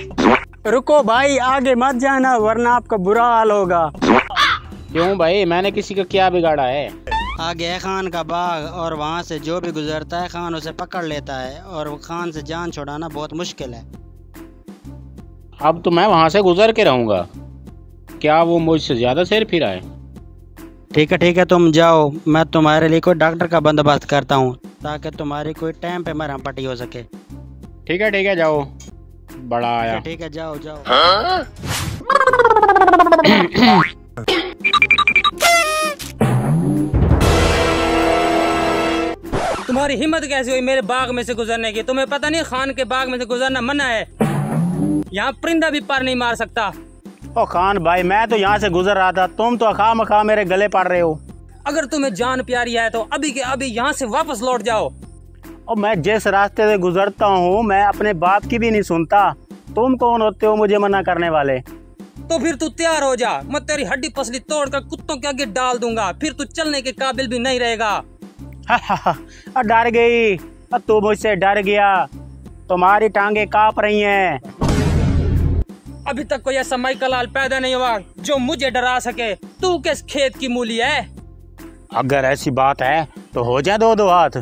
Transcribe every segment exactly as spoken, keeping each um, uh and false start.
रुको भाई, आगे मत जाना वरना आपका बुरा हाल होगा। क्यों भाई, मैंने किसी का क्या बिगाड़ा है? आगे है खान का बाग और वहाँ से जो भी गुजरता है खान उसे पकड़ लेता है और वो खान से जान छुड़ाना बहुत मुश्किल है। अब तो मैं वहाँ से गुजर के रहूँगा। क्या वो मुझसे ज्यादा शेर फिरा है? ठीक है ठीक है, तुम जाओ, मैं तुम्हारे लिए कोई डॉक्टर का बंदोबस्त करता हूँ ताकि तुम्हारी कोई टाइम पे मरहम पट्टी हो सके। ठीक है ठीक है, जाओ। बड़ा आया। ठीक है, जाओ जाओ। तुम्हारी हिम्मत कैसे हुई मेरे बाग में से गुजरने की? तुम्हें पता नहीं खान के बाग में से गुजरना मना है। यहाँ परिंदा भी पार नहीं मार सकता। ओ खान भाई, मैं तो यहाँ से गुजर रहा था, तुम तो अखा मखा मेरे गले पड़ रहे हो। अगर तुम्हें जान प्यारी है तो अभी के अभी यहाँ से वापस लौट जाओ। और मैं जिस रास्ते से गुजरता हूँ मैं अपने बाप की भी नहीं सुनता। तुम कौन होते हो मुझे मना करने वाले? तो फिर तू तैयार हो जा, मैं तेरी हड्डी पसली तोड़कर कुत्तों के आगे डाल दूंगा, फिर तू चलने के काबिल भी नहीं रहेगा। डर गई, तू मुझसे डर गया। तुम्हारी टांगे कांप रही हैं। अभी तक कोई ऐसा माइकलाल पैदा नहीं हुआ जो मुझे डरा सके। तू किस खेत की मूली है? अगर ऐसी बात है तो हो जाए दो दो हाथ।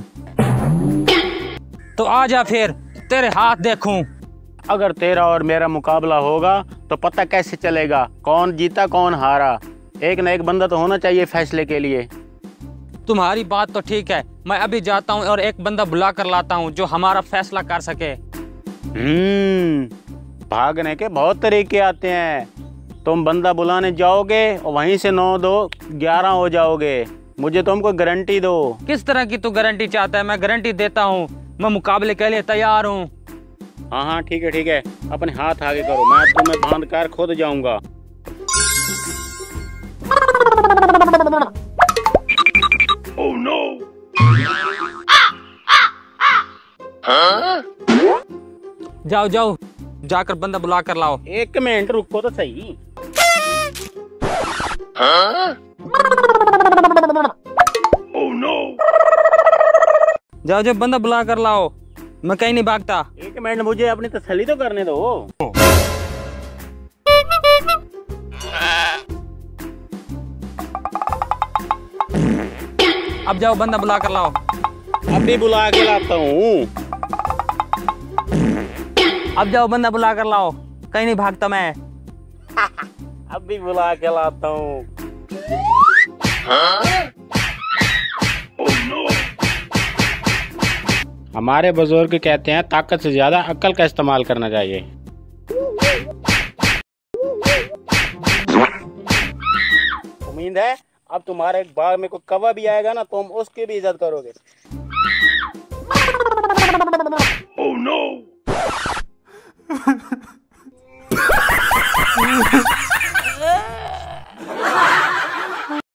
तो आ जा फिर, तेरे हाथ देखूं। अगर तेरा और मेरा मुकाबला होगा तो पता कैसे चलेगा कौन जीता कौन हारा? एक न एक बंदा तो होना चाहिए फैसले के लिए। तुम्हारी बात तो ठीक है, मैं अभी जाता हूँ और एक बंदा बुला कर लाता हूँ जो हमारा फैसला कर सके। हम्म, भागने के बहुत तरीके आते हैं। तुम बंदा बुलाने जाओगे और वहीं से नौ दो ग्यारह हो जाओगे। मुझे तुमको गारंटी दो। किस तरह की तू गारंटी चाहता है? मैं गारंटी देता हूँ, मैं मुकाबले के लिए तैयार हूँ। हाँ हाँ ठीक है ठीक है, अपने हाथ आगे करो, मैं तुम्हें बांध कर खुद जाऊंगा। Oh no! हाँ? जाओ जाओ, जाकर बंदा बुला कर लाओ। एक मिनट रुको तो सही। हाँ? Oh no! जाओ जाओ, बंदा बुला कर लाओ, मैं कहीं नहीं भागता। एक मिनट, मुझे अपनी तसल्ली तो करने दो। अब जाओ, बंदा बुला कर लाओ। अभी बुला के लाता हूँ। अब जाओ, बंदा बुला कर लाओ, कहीं नहीं भागता मैं। अभी बुला के लाता हूँ। हमारे बुजुर्ग कहते हैं ताकत से ज्यादा अक्ल का इस्तेमाल करना चाहिए। उम्मीद है अब तुम्हारे बाग में कोई कौवा भी आएगा ना, तुम उसकी भी इज्जत करोगे। Oh no!